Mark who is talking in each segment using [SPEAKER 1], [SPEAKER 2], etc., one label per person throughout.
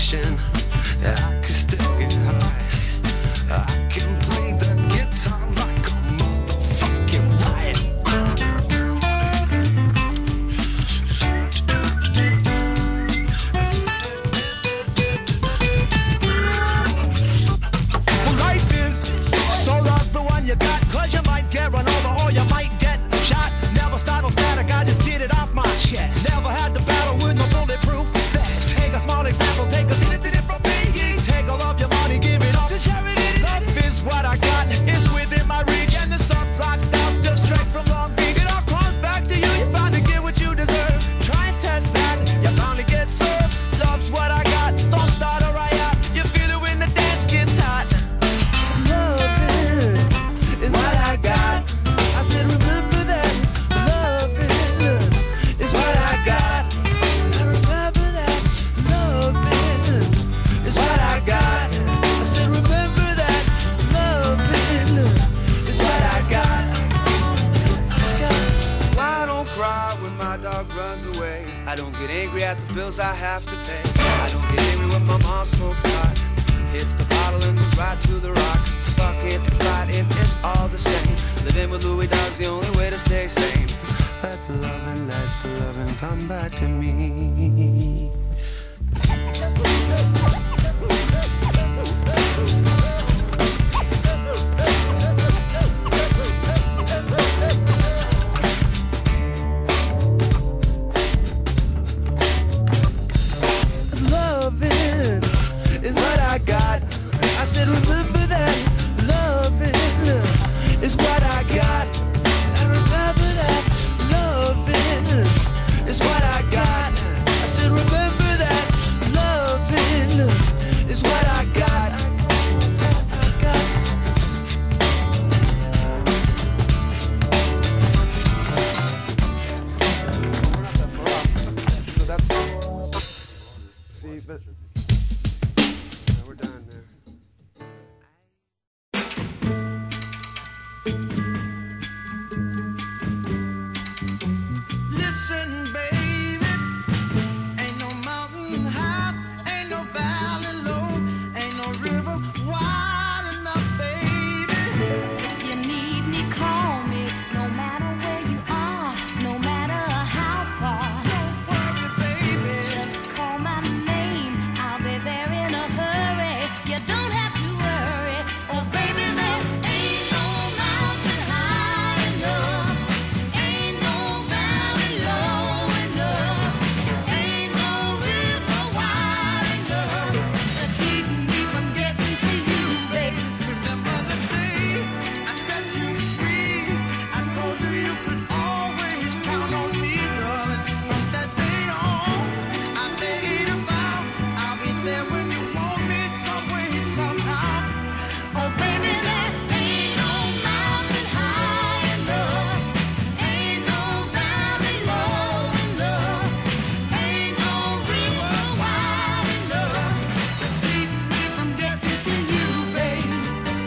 [SPEAKER 1] station. I can still get high. I can play the guitar like a motherfucking riot. Well, life is so love the one you got, 'cause you might get run over or you might get shot. Never start no static, I just get it off my chest. Never had to battle with no bulletproof vest. Take a small example, take a did it from me. Take all of your money, give it all to charity. Love is what I got, it's within my reach. And the subplots down still straight from Long Beach. It all comes back to you, you're bound to get what you deserve. Try and test that, you're bound to get served. Love's what I got, don't start a riot. You feel it when the dance gets hot. Love is what I got. I said remember that. Love is what I got. I remember that. Love is what I got. I said remember that. Love is what I got. Why I don't cry when my dog runs away. I don't get angry at the bills I have to pay. I don't get angry when my mom smokes pot. Hits the bottle and goes right to the rock. Fucking and fighting, it's all the same. Living with Louis Dog's the only way to stay sane. Let the loving come back to me. Loving is what I got. I said remember that. Loving is what I got. I remember that. Loving is what I got. I said remember that. Loving is what I got. I got. We're not that far off. So that's see, but yeah, we're done there. Listen, baby, ain't no mountain high, ain't no valley low, ain't no river wide enough, baby.
[SPEAKER 2] If you need me, call me. No matter where you are, no matter how far.
[SPEAKER 1] Don't worry, baby.
[SPEAKER 2] Just call my name, I'll be there in a hurry. You don't have to worry, 'cause baby, there ain't no mountain high enough, ain't no valley low enough, ain't no river wide enough to keep me from getting to you, baby.
[SPEAKER 1] Remember the day I set you free? I told you you could always count on me, darling. From that day on, I made a vow I'll be there when you want me, some way, somehow.
[SPEAKER 2] Oh, baby, there ain't no mountain high enough, ain't no valley low enough, ain't no river wide enough to keep me from getting to you, baby.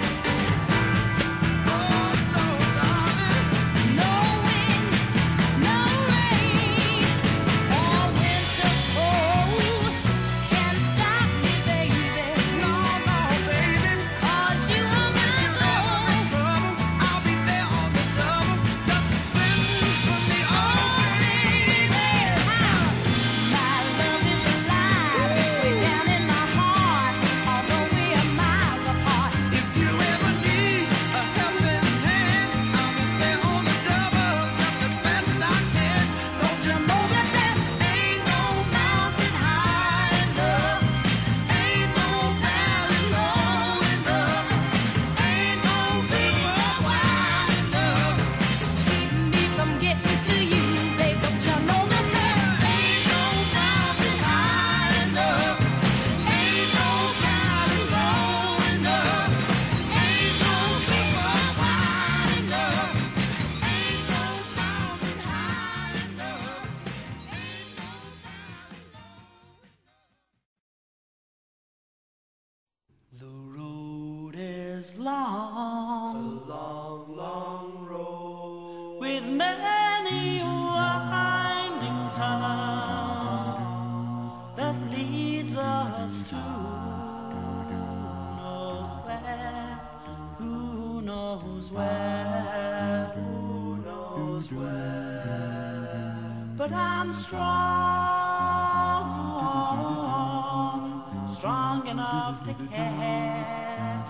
[SPEAKER 1] Oh, no, darling.
[SPEAKER 2] No wind, no rain, or winter's cold can stop me, baby.
[SPEAKER 1] No, no, baby.
[SPEAKER 2] 'Cause you are my love.
[SPEAKER 1] Trouble, I'll be there on the double. Just send for me, oh, baby.
[SPEAKER 2] My love is alive, way down in my heart, although we are miles apart.
[SPEAKER 1] If you ever need a helping hand, I'll be there on the double, just as fast as I can. Don't you know that there ain't no mountain high enough, ain't no valley low enough, ain't no river wide enough
[SPEAKER 2] Keep me from getting to you, baby.
[SPEAKER 1] Don't you know that there ain't no mountain high enough, ain't no valley low enough, ain't no river wide enough, ain't no mountain high enough,
[SPEAKER 3] The road is long,
[SPEAKER 1] long, long road
[SPEAKER 3] with many winding turns that leads us to but I'm strong enough to care.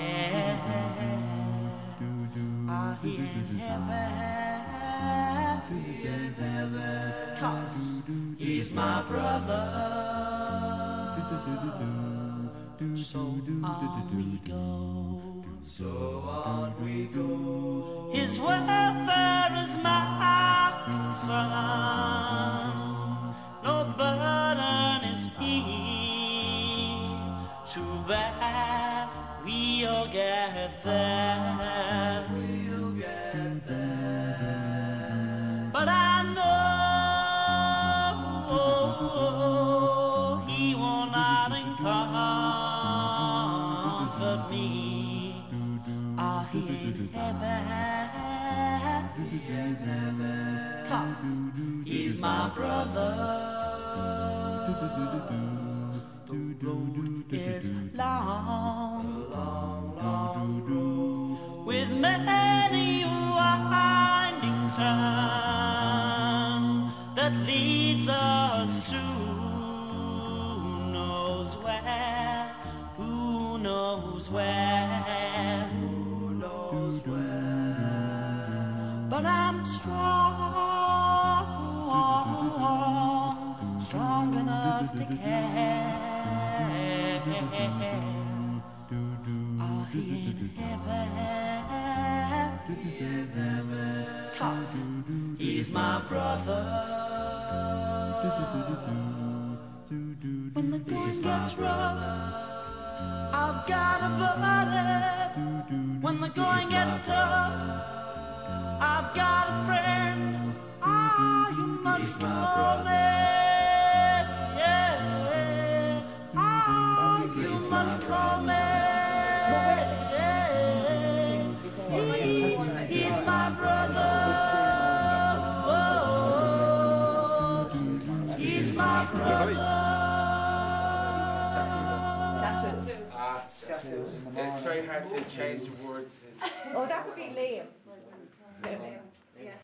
[SPEAKER 3] Are he in heaven? 'Cause he's my brother. So on we go. So on we go. His welfare is my concern. No burden is he to bear. We'll get there. We'll get there. But I know he will not comfort me. Are he in heaven? 'Cause he's my brother. The road is long, with many winding turn that leads us through knows where. Who knows where? But I'm strong enough to care. Are he in heaven? 'Cause he's my brother. When the going gets rough, I've got a buddy. When the going gets tough, I've got a friend. Ah, you must call me. Yeah. Ah, you must call me. He's my brother. Oh, he's my brother.
[SPEAKER 4] It's very hard to change the words.
[SPEAKER 5] Oh, that could be Liam. Yeah.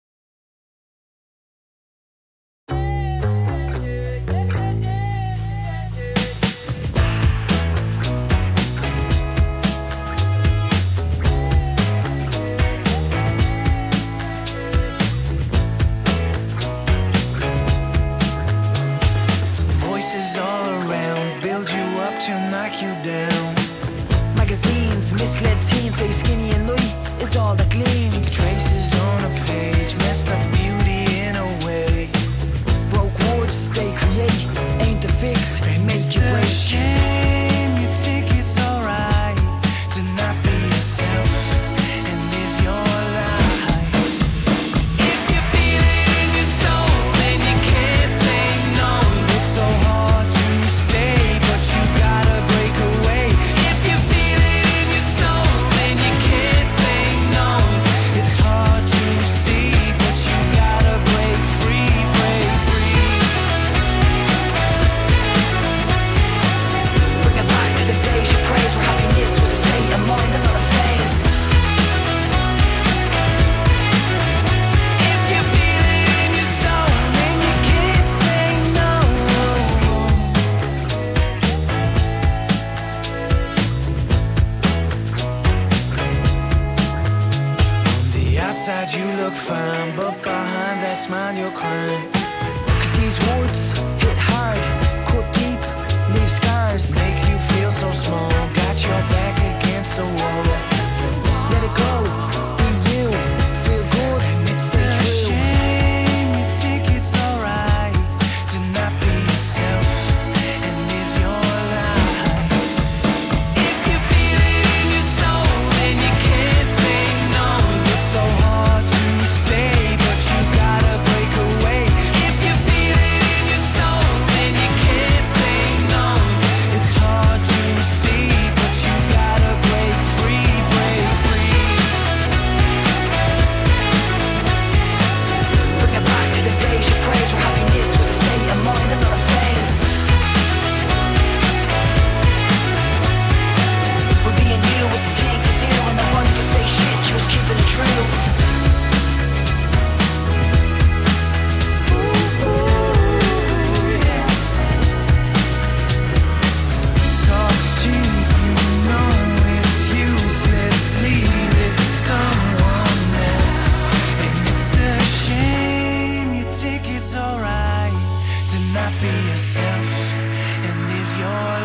[SPEAKER 1] Voices all around, build you up to knock you down. Magazines misled teens say skinny and Louis is all that gleams. Traces on a page, messed up beauty in a way. Broke words they create, aim to fix, make you break. It's a shame you think it's alright to not be yourself and live your life. If you feel it in your soul, then you can't say no. It's so hard to stay, but you gotta break away. If you feel it in your soul, then you can't say no. It's hard to see, but you gotta break free, break free. Bring it back to the days you praised where happiness was a state of mind and not a face. If you feel it in your soul, then you can't say no. On the outside you look fine, but behind that smile you're crying. 'Cause these words hit hard, cut deep, leave scars. Make you feel so small, got your back against the wall. Let it go, be you, feel good, stay true. Shame you think it's alright to not be yourself and live your life. If you feel it in your soul, then you can't say no. It's so hard to stay, but you gotta break away. If you feel it in your
[SPEAKER 3] yourself and live your